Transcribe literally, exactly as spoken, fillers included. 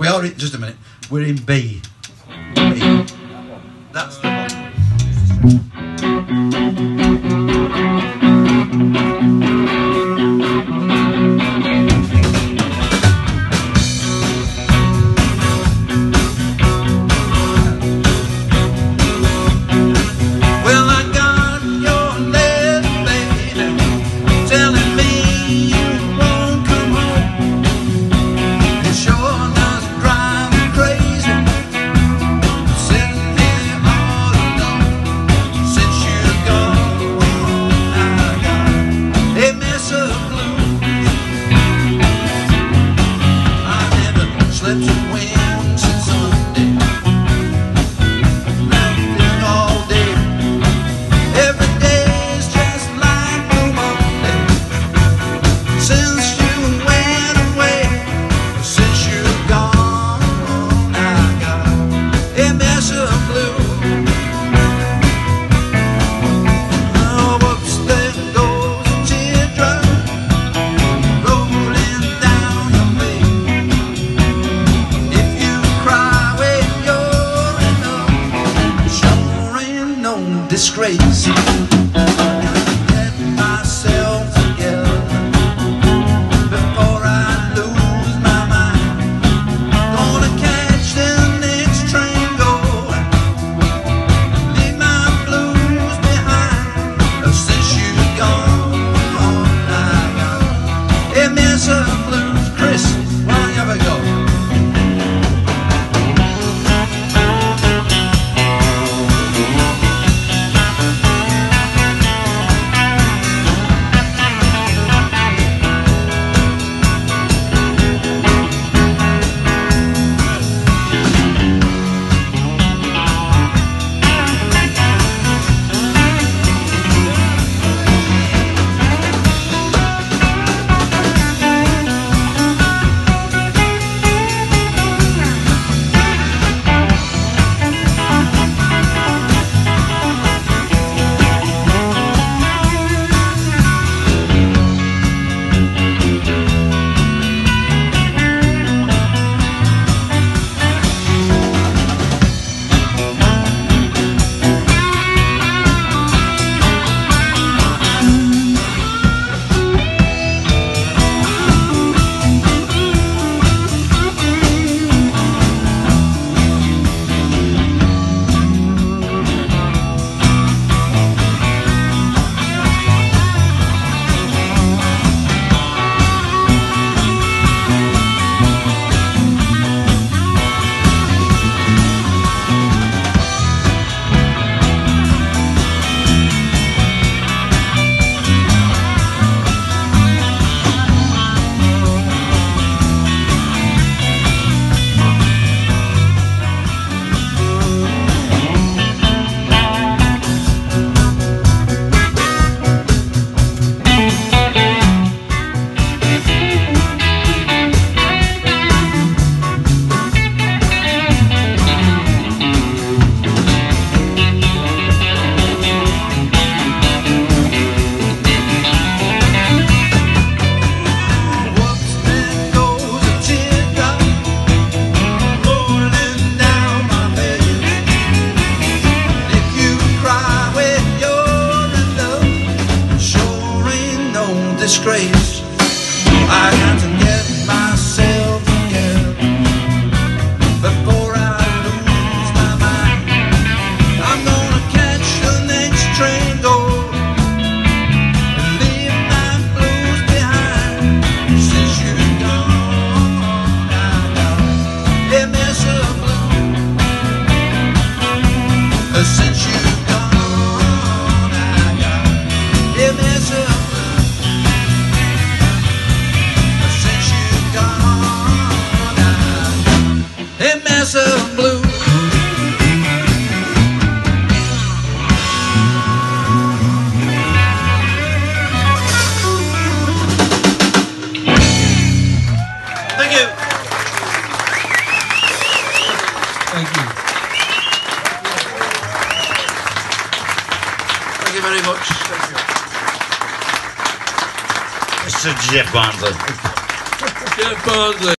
We are in, just a minute, we're in B. B. That's the one. Disgrace. Get myself together before I lose my mind. Gonna catch the next train going, leave my blues behind. Since you've gone, I got a mess of blues. Chris, why don't you ever go? Disgrace. I got to get myself together before I lose my mind. I'm gonna catch the next train going and leave my blues behind. Since you've gone, I got a mess of blues. Since you've gone, I got a mess of blues. Of blue. Thank you. Thank you. Thank you very much. Thank you. Mister Jeff Barnsley. Jeff Barnsley.